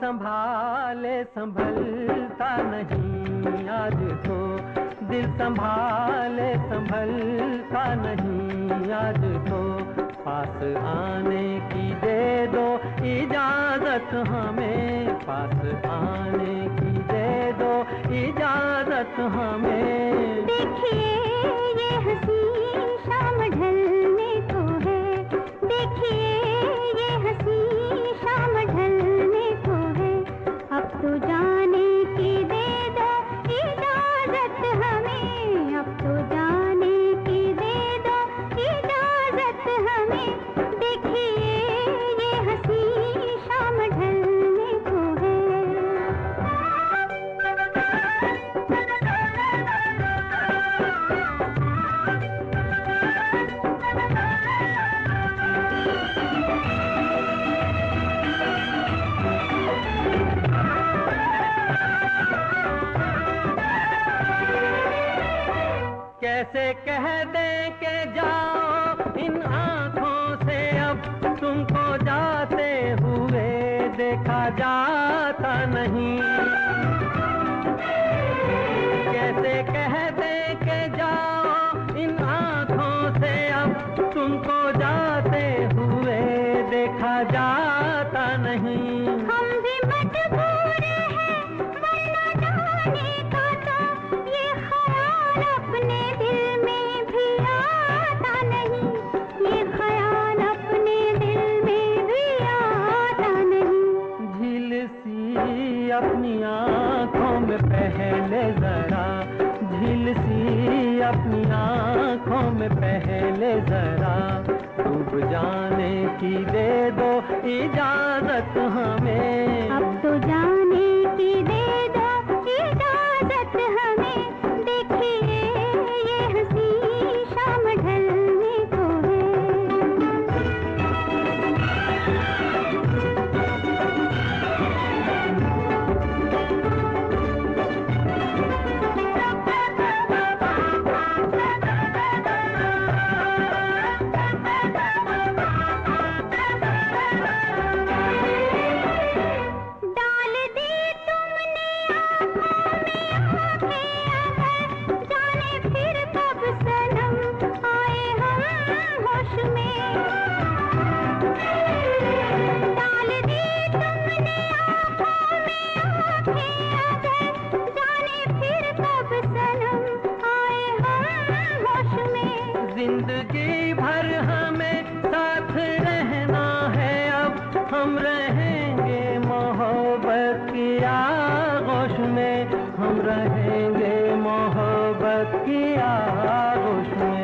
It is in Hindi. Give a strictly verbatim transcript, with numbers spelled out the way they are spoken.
संभाले संभलता नहीं आज तो, दिल संभाले संभलता नहीं आज तो। पास आने की दे दो इजाजत हमें, पास आने की दे दो इजाजत हमें। देखिए ये हंसी शाम ढलने को है, देखिए ये हंसी शाम ढलने को है। अब तो जाने की दे दो इजाजत हमें, अब तो जाने की दे दो इजाजत हमें। देखिए ये हंसी शाम ढलने को है। कैसे कह दें कि जाओ इन आँखों से, अब तुमको जाते हुए देखा जाता नहीं। कैसे कह दें कि जाओ इन आँखों से, अब तुमको जाते हुए देखा जाता नहीं। हम भी मजबूर हैं वरना जाने का, तो ये ख्याल अपने दिल में भी आता नहीं, ये ख्याल अपने दिल में भी आता नहीं। झील सी अपनी आँखों में पहले जरा, झील सी अपनी आँखों में पहले जरा। डूब जाने की दे दो इजाजत हमें, अब तो जाने की दे दो इजाजत हमें। देखिए ये हंसी शाम ढलने को डाल दी तुमने आँखों में आँखें अगर, जाने फिर कब सनम आए हम होश में। डाल दी तुमने आँखों में आँखें अगर, जाने फिर कब सनम आए हम होश में। जिंदगी भर हमें साथ रहना है, अब हम रहेंगे मोहब्बत की आगोश में, हम रहेंगे मोहब्बत की आगोश में।